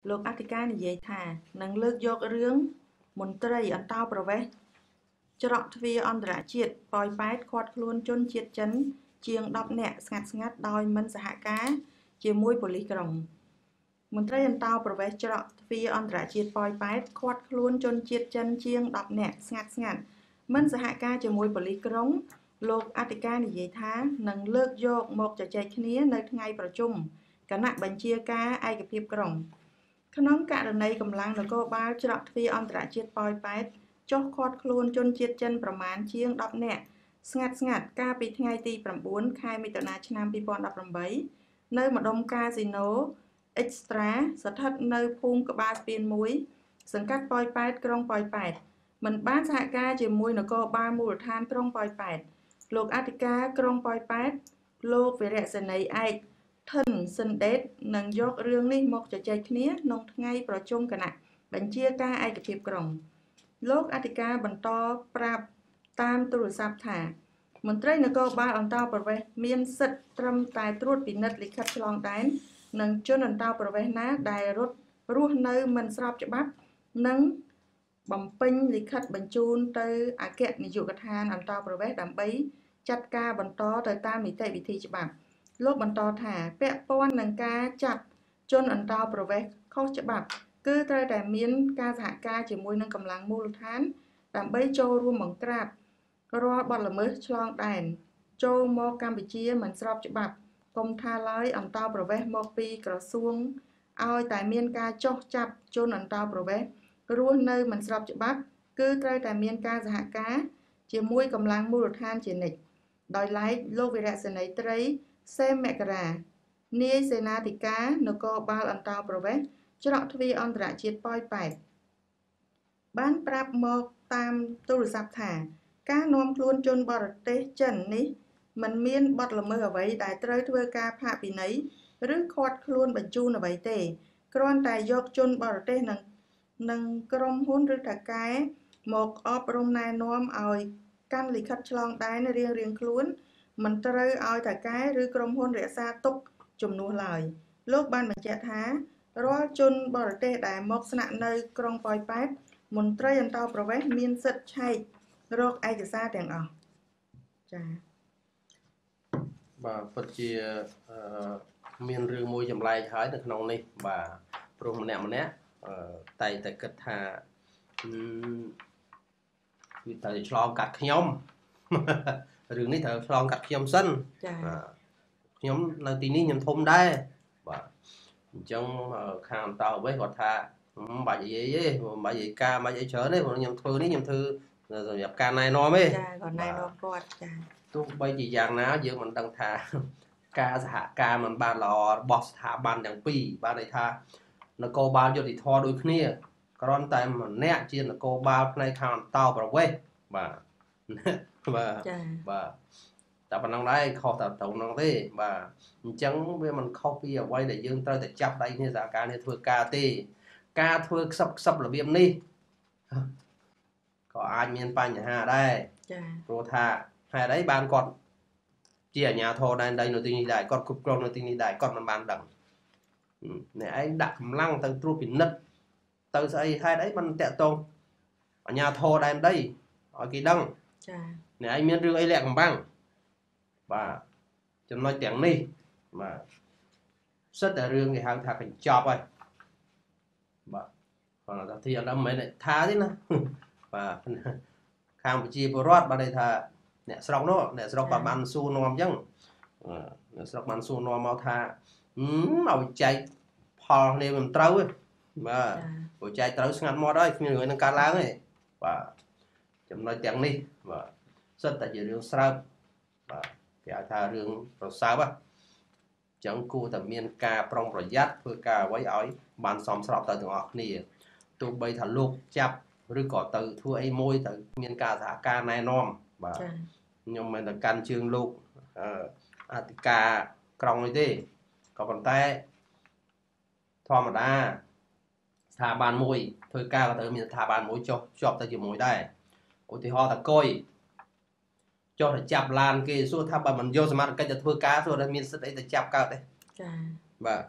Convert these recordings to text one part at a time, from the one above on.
លោកអធិការនិយាយថានឹងលើកយករឿងមន្ត្រីអន្តោប្រវេសន៍ច្រកទ្វារអន្តរជាតិប៉ោយប៉ែតឃាត់ខ្លួនជនជាតិចិនជាង10នាក់ស្ងាត់ដោយមិនសហការជាមួយប៉ូលីសក្រុងមន្ត្រីអន្តោប្រវេសន៍ច្រកទ្វារអន្តរជាតិប៉ោយប៉ែតឃាត់ខ្លួនជនជាតិចិនជាង10នាក់ស្ងាត់មិនសហការជាមួយប៉ូលីសក្រុងលោកអធិការនិយាយថានឹងលើកយកមកជជែកគ្នានៅថ្ងៃប្រជុំគណៈបញ្ជាការឯកភាពក្រុងក្នុងករណីកម្លាំងនគរបាលច្រកទ្វារអន្តរជាតិប៉ោយប៉ែតចុះឃាត់ខ្លួនជនជាតិចិនប្រមាណជាង10នាក់ស្ងាត់កាលពីថ្ងៃទី9ខែមិថុនាឆ្នាំ2018នៅម្ដុំកាស៊ីណូ Extra ស្ថិតនៅភូមិក្បាលស្ពាន1សង្កាត់ប៉ោយប៉ែតក្រុងប៉ោយប៉ែតមិនបានសហការជាមួយនគរបាលមូលដ្ឋានក្រុងប៉ោយប៉ែតលោកអធិការក្រុងប៉ោយប៉ែតលោកវីរៈសេនីឯកថិនសិនដេតនឹងយករឿងនេះមកជជែកគ្នាក្នុងថ្ងៃប្រជុំគណៈបញ្ជាការឯកភាពក្រុងលោកអធិការបន្តប្រាប់តាមទូរស័ព្ទថាមន្ត្រីនគរបាលអន្តោប្រវេសន៍មានសិទ្ធិត្រឹមតែត្រួតពិនិត្យលិខិតឆ្លងដែននិងជនអន្តោប្រវេសន៍ណាដែលរស់នៅមិនស្របច្បាប់និងបំពេញលិខិតបញ្ជូនទៅអគ្គនាយកដ្ឋានអន្តោប្រវេសន៍ដើម្បីចាត់ការបន្តទៅតាមនីតិវិធីច្បាប់លោកបន្តថាពាក់ព័ន្ធនឹងការចាប់ជនអន្តោប្រវេសន៍ខុសច្បាប់គឺត្រូវតែមានការសហការជាមួយនឹងកម្លាំងមូលដ្ឋានដើម្បីចូលរួមបង្ក្រាបរាល់បទល្មើសឆ្លងដែនចូលមកកម្ពុជាមិនស្របច្បាប់កុំថាឡើយអន្តោប្រវេសន៍មកពីក្រសួងឲ្យតែមានការចោះចាប់ជនអន្តោប្រវេសន៍រស់នៅមិនស្របច្បាប់គឺត្រូវតែមានការសហការជាមួយកម្លាំងមូលដ្ឋានជានិច្ចដោយឡែកលោកវីរៈសេនីត្រីសេមមករានាយសេនាធិការនគរបាលអន្តោប្រវេសន៍ច្រកទ្វារអន្តរជាតិប៉ោយប៉ែតបានប្រាប់មកតាមទូរស័ព្ទថាការនាំខ្លួនជនបរទេសចិននេះមិនមានបទល្មើសអ្វីដែលត្រូវធ្វើការផាកពិន័យឬឃាត់ខ្លួនបញ្ជូនអ្វីទេគ្រាន់តែយកជនបរទេសនិងក្រុមហ៊ុនឬថៅកែមកអប់រំណែនាំឲ្យកាន់លិខិតឆ្លងដែនរៀងខ្លួនមិនត្រូវឲ្យថៅកែឬក្រុមហ៊ុនរក្សាទុកជំនួសឡើយលោកបានបញ្ជាក់ថារាល់ជនបរទេសដែលមកស្នាក់នៅក្រុងប៉ោយប៉ែតមន្ត្រីអន្តោប្រវេសន៍មានសិទ្ធិឆែករកឯកសារទាំងអស់ចា៎បាទពិតជាមានរឿងមួយចម្លែកហើយនៅក្នុងនេះបាទព្រោះម្នាក់តែតែគិតថាវាត្រូវឆ្លងកាត់ខ្ញុំរឿងនេះត្រូវឆ្លងកាត់ខ្ញុំសិនចា៎ខ្ញុំនៅទីនេះខ្ញុំធំដែរបាទអញ្ចឹងខាងអន្តោប្រវេសន៍គាត់ថាមិនបាច់និយាយទេមិនបាច់និយាយការមិនបាច់អីច្រើនទេព្រោះខ្ញុំធ្វើនេះខ្ញុំធ្វើសម្រាប់ការណែនាំទេចាគាត់ណែនាំគាត់ចាទោះបីជាយ៉ាងណាយើងមិនដឹងថាការសហការមិនបានល្អរបស់ស្ថាប័នទាំងពីរបានន័យថានគរបាលយុតិធធដូចគ្នាគ្រាន់តែម្នាក់ជានគរបាលផ្នែកខាងអន្តោប្រវេសន៍បាទចាបាទតែប៉ុណ្ណឹងដែរខុសតែត្រង់ហ្នឹងទេបាទអញ្ចឹងវាមិនខុសពីអ្វីដែលយើងត្រូវតែចាប់ដៃគ្នាសហការគ្នាធ្វើការទេការធ្វើខ្សឹបរបៀបនេះក៏អាចមានបញ្ហាដែរចាព្រោះថាហេតុអីបានគាត់ជាអាជ្ញាធរដែនដីនៅទីនេះដែរគាត់គ្រប់គ្រងនៅទីនេះដែរគាត់មិនបានដឹងអ្នកឯងដាក់កម្លាំងទៅត្រួតពិនិត្យទៅស្អីហេតុអីមិនតាក់ទងអាជ្ញាធរដែនដីឲ្យគេដឹងចាអ្នកឯងមានរឿងអីលាក់កំបាំងបាទចំណុចទាំងនេះបាទសិតតែរឿងគេហៅថាកញ្ចប់ហើយបាទគាត់ថាទីអត់ដឹងមិនមែនថាទេណាបាទខាងប្រជាពលរដ្ឋបានន័យថាអ្នកស្រុកនោះអ្នកស្រុកគាត់បានសួរនាំអញ្ចឹងអ្នកស្រុកបានសួរនាំមកថាឲ្យចែកផលគ្នាមិនត្រូវទេបាទព្រោះចែកត្រូវស្ងាត់មាត់ហើយគ្មានរឿងនឹងកើតឡើងទេបាទចំណុចទាំងនេះបាទសិតតែជារឿងស្រើបបាទគេហៅថារឿងប្រសើរអញ្ចឹងគួរតែមានការប្រុងប្រយ័ត្នធ្វើការអ្វីឲ្យបានសមស្របទៅទាំងអស់គ្នាទោះបីថាលោកចាប់ឬក៏ទៅធ្វើអីមួយទៅមានការសហការណែនាំបាទខ្ញុំមិនតែកាន់ជើងលោកអធិការក្រុងនេះទេក៏ប៉ុន្តែធម្មតាស្ថាប័នមួយធ្វើការក៏ត្រូវមានស្ថាប័នមួយចុះជាប់ទៅជាមួយដែរឧទាហរណ៍ថាកុយចុះទៅចាប់ឡានគេសួរថាបើមិនយកសមត្ថកិច្ចទៅធ្វើការសួរថាមានសិទ្ធិអីទៅចាប់កើតទេចាបាទ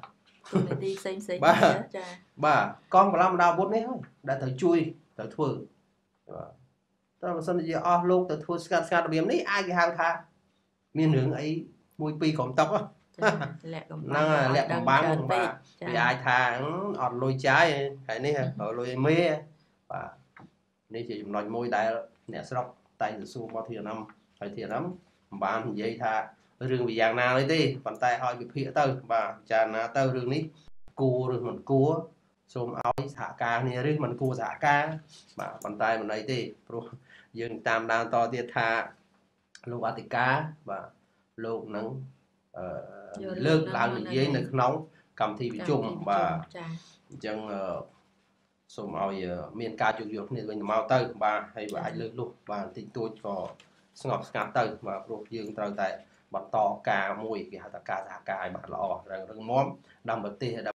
ទូនីតិផ្សេងៗបាទគ្នាចាបាទកងបឡំដាវពុតនេះហើយដែលត្រូវជួយត្រូវធ្វើបាទតែបើសិនជាអស់លោកទៅធ្វើស្កាត់របៀបនេះអាចគេហៅថាមានរឿងអីមួយពីរក្រុមតុកចាលាក់កំបាំងហ្នឹងហើយលាក់កំបាំងច្រើនពេបាទកចាវាអាចថាអត់លុយចាយហើយនេះលុយមេបាទនេះជាចំណុចមួយដែលអ្នកស្រុកតែងទៅសួរមកធានំហើយធានំមិនបាននិយាយថារឿងវាយ៉ាងណាទេប៉ុន្តែឲ្យវិភាគទៅបាទពិចារណាទៅរឿងនេះគួរឬមិនគួរសូមឲ្យសហការគ្នាឬមិនគួរសហការបាទប៉ុន្តែមិនអីទេព្រោះយើងតាមដានតទៀតថាលោកអធិការបាទលោកនឹងលើកឡើងនិយាយនៅក្នុងកម្មវិធីប្រជុំបាទចាអញ្ចឹងសូមឲ្យមានការយោគយល់គ្នាវិញទៅមកទៅបាទហើយបើអាចលើកលុះបាទបន្តិចតួចក៏ស្ងប់ស្ងាត់ទៅបាទព្រោះយើងត្រូវតែបន្តការមួយគេហៅថាការសហការឲ្យបានល្អរឹងមាំដើម្បីប្រទេស